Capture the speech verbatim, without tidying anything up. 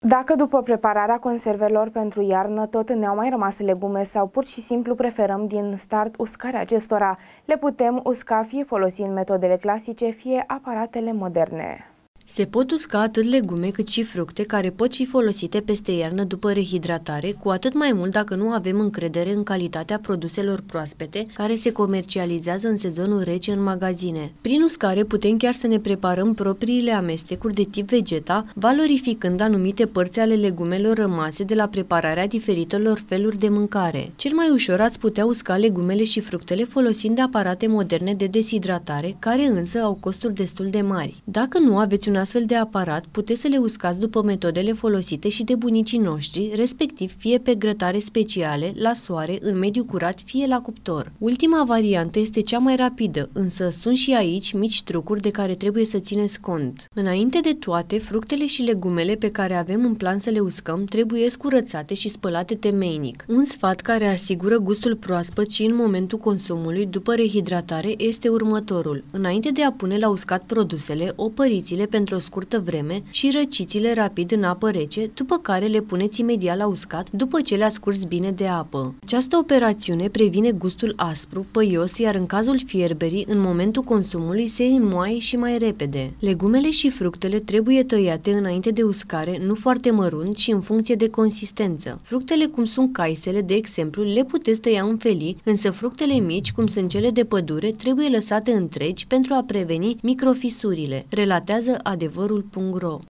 Dacă după prepararea conservelor pentru iarnă tot ne-au mai rămas legume sau pur și simplu preferăm din start uscarea acestora, le putem usca fie folosind metodele clasice, fie aparatele moderne. Se pot usca atât legume cât și fructe care pot fi folosite peste iarnă după rehidratare, cu atât mai mult dacă nu avem încredere în calitatea produselor proaspete care se comercializează în sezonul rece în magazine. Prin uscare putem chiar să ne preparăm propriile amestecuri de tip vegeta, valorificând anumite părți ale legumelor rămase de la prepararea diferitelor feluri de mâncare. Cel mai ușor ați putea usca legumele și fructele folosind aparate moderne de deshidratare, care însă au costuri destul de mari. Dacă nu aveți un astfel de aparat, puteți să le uscați după metodele folosite și de bunicii noștri, respectiv fie pe grătare speciale, la soare, în mediu curat, fie la cuptor. Ultima variantă este cea mai rapidă, însă sunt și aici mici trucuri de care trebuie să țineți cont. Înainte de toate, fructele și legumele pe care avem în plan să le uscăm trebuie curățate și spălate temeinic. Un sfat care asigură gustul proaspăt și în momentul consumului după rehidratare este următorul. Înainte de a pune la uscat produsele, opăriți-le pentru o scurtă vreme și răciți-le rapid în apă rece, după care le puneți imediat la uscat după ce le-ați scurs bine de apă. Această operațiune previne gustul aspru, păios, iar în cazul fierberii, în momentul consumului se înmoaie și mai repede. Legumele și fructele trebuie tăiate înainte de uscare, nu foarte mărunt și în funcție de consistență. Fructele cum sunt caisele, de exemplu, le puteți tăia în felii, însă fructele mici, cum sunt cele de pădure, trebuie lăsate întregi pentru a preveni microfisurile, relatează adevărul punct ro.